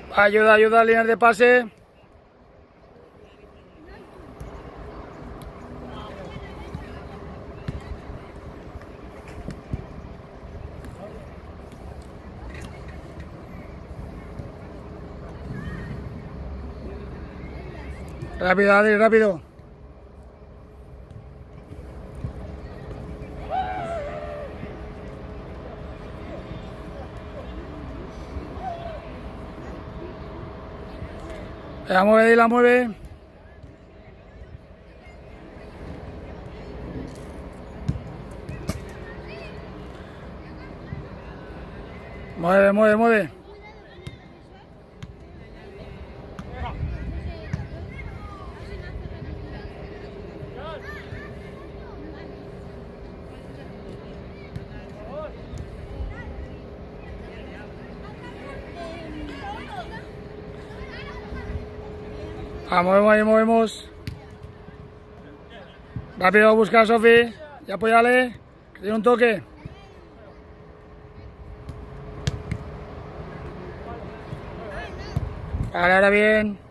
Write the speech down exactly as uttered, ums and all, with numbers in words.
Ayuda, ayuda, líneas de pase. Rápido, Adri, rápido. La mueve, la mueve. Mueve, mueve, mueve. Ah, movemos ahí, movemos. Rápido, busca a Sofi. Y apóyale. Que tiene un toque. Vale, ahora bien.